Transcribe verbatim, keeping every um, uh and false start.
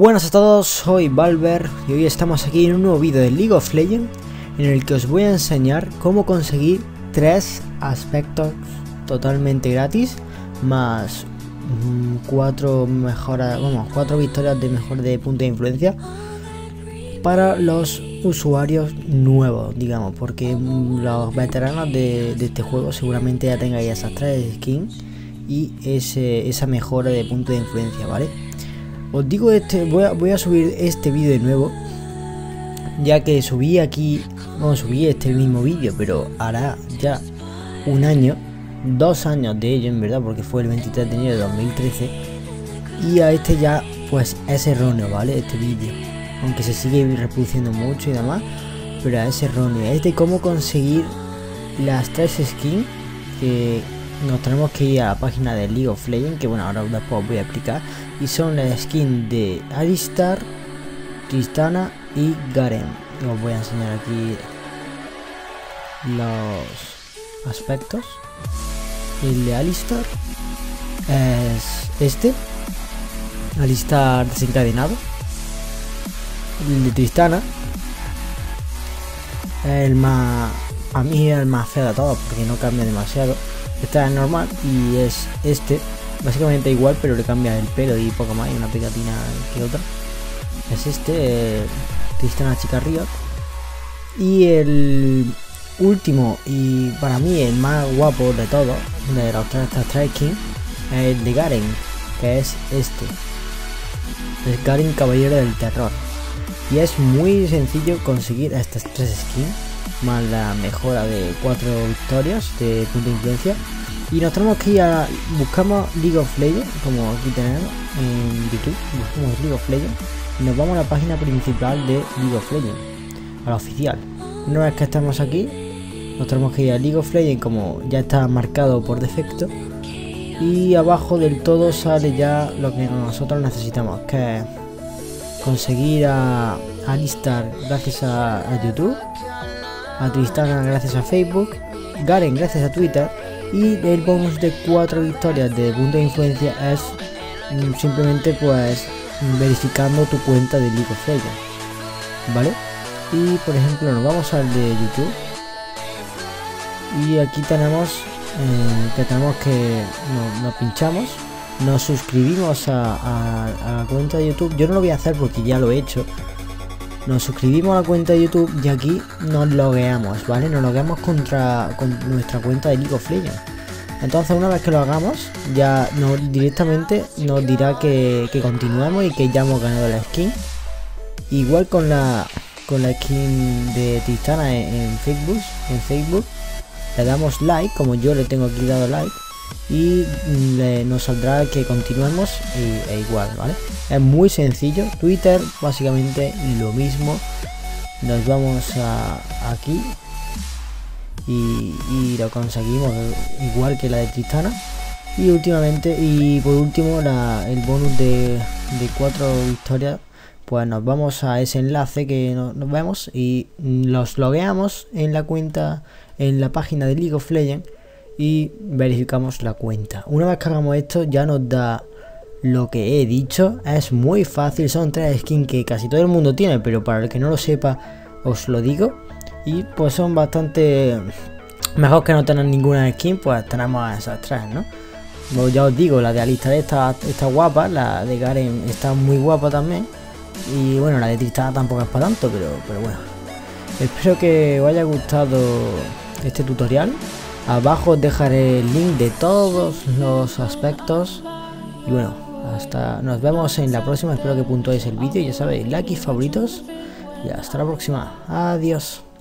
Buenas a todos, soy Valver y hoy estamos aquí en un nuevo vídeo de League of Legends en el que os voy a enseñar cómo conseguir tres aspectos totalmente gratis más mmm, cuatro mejoras, vamos, cuatro victorias de mejor de punto de influencia para los usuarios nuevos, digamos, porque los veteranos de, de este juego seguramente ya tengáis esas tres skins y ese, esa mejora de punto de influencia, ¿vale? Os digo, este voy a, voy a subir este vídeo de nuevo, ya que subí aquí, bueno, subí este mismo vídeo, pero hará ya un año, dos años de ello en verdad, porque fue el veintitrés de enero de dos mil trece, y a este ya pues es erróneo, ¿vale? Este vídeo, aunque se sigue reproduciendo mucho y demás, pero es erróneo. Es de cómo conseguir las tres skins que nos tenemos que ir a la página de League of Legends, que bueno, ahora después os voy a explicar, y son las skins de Alistar, Tristana y Garen. Os voy a enseñar aquí los aspectos. El de Alistar es este, Alistar desencadenado. El de Tristana, el más, a mí es el más feo de todos porque no cambia demasiado. Esta es normal y es este, básicamente igual, pero le cambia el pelo y poco más, y una pegatina que otra. Es este, eh, Tristana Chica Riot. Y el último, y para mí el más guapo de todos, de los tres, estas tres skins, es el de Garen, que es este. Es Garen Caballero del Terror. Y es muy sencillo conseguir estas tres skins, más la mejora de cuatro victorias de punto de influencia. Y nos tenemos que ir a, buscamos League of Legends, como aquí tenemos en YouTube, buscamos League of Legends y nos vamos a la página principal de League of Legends, a la oficial. Una vez que estamos aquí, nos tenemos que ir a League of Legends, como ya está marcado por defecto, y abajo del todo sale ya lo que nosotros necesitamos, que es conseguir a Alistar gracias a, a YouTube, a Tristana gracias a Facebook, Garen gracias a Twitter, y el bonus de cuatro victorias de punto de influencia es mm, simplemente pues verificando tu cuenta de League of Legends, ¿vale? Y por ejemplo nos vamos al de YouTube y aquí tenemos eh, que tenemos que nos, nos pinchamos, nos suscribimos a, a, a la cuenta de YouTube. Yo no lo voy a hacer porque ya lo he hecho. Nos suscribimos a la cuenta de YouTube y aquí nos logueamos, ¿vale? Nos logueamos contra con nuestra cuenta de League of Legends. Entonces una vez que lo hagamos, ya no, directamente nos dirá que, que continuemos y que ya hemos ganado la skin. Igual con la con la skin de Tristana en, en Facebook, en Facebook le damos like, como yo le tengo aquí dado like, y le, nos saldrá que continuemos y, e igual, ¿vale? Es muy sencillo. Twitter básicamente lo mismo. Nos vamos a aquí y, y lo conseguimos igual que la de Tristana. Y últimamente y por último la, el bonus de, de cuatro victorias, pues nos vamos a ese enlace que no, nos vemos y los logueamos en la cuenta, en la página de League of Legends, y verificamos la cuenta. Una vez que hagamos esto ya nos da lo que he dicho. Es muy fácil, son tres skins que casi todo el mundo tiene, pero para el que no lo sepa os lo digo, y pues son bastante mejor que no tener ninguna skin. Pues tenemos esas tres, ¿no? Pues ya os digo, la de Alistar está, está guapa, la de Garen está muy guapa también, y bueno, la de Tristana tampoco es para tanto, pero, pero bueno, espero que os haya gustado este tutorial. Abajo os dejaré el link de todos los aspectos. Y bueno, hasta nos vemos en la próxima. Espero que puntuéis el vídeo. Ya sabéis, like y favoritos. Y hasta la próxima. Adiós.